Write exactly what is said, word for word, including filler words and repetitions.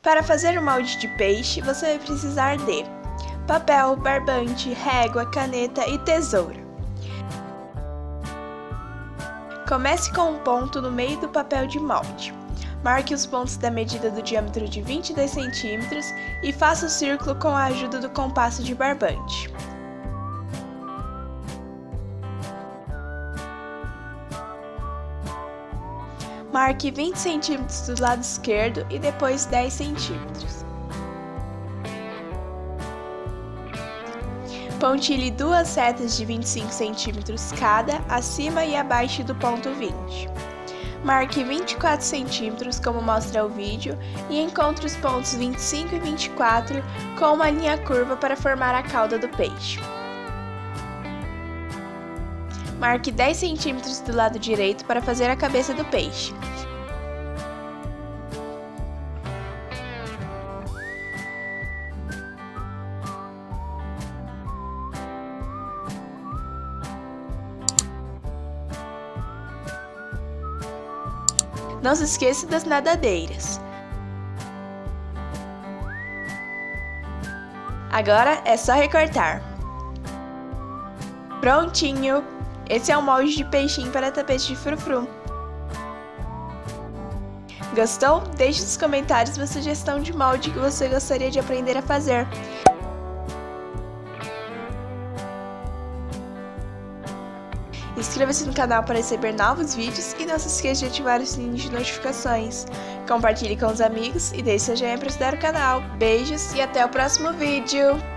Para fazer o molde de peixe, você vai precisar de papel, barbante, régua, caneta e tesoura. Comece com um ponto no meio do papel de molde. Marque os pontos da medida do diâmetro de vinte e dois centímetros e faça o círculo com a ajuda do compasso de barbante. Marque vinte centímetros do lado esquerdo e depois dez centímetros. Pontilhe duas setas de vinte e cinco centímetros cada, acima e abaixo do ponto vinte. Marque vinte e quatro centímetros, como mostra o vídeo, e encontre os pontos vinte e cinco e vinte e quatro com uma linha curva para formar a cauda do peixe. Marque dez centímetros do lado direito para fazer a cabeça do peixe. Não se esqueça das nadadeiras. Agora é só recortar. Prontinho! Esse é o molde de peixinho para tapete de frufru. Gostou? Deixe nos comentários uma sugestão de molde que você gostaria de aprender a fazer. Inscreva-se no canal para receber novos vídeos e não se esqueça de ativar o sininho de notificações. Compartilhe com os amigos e deixe seu joinha para ajudar o canal. Beijos e até o próximo vídeo!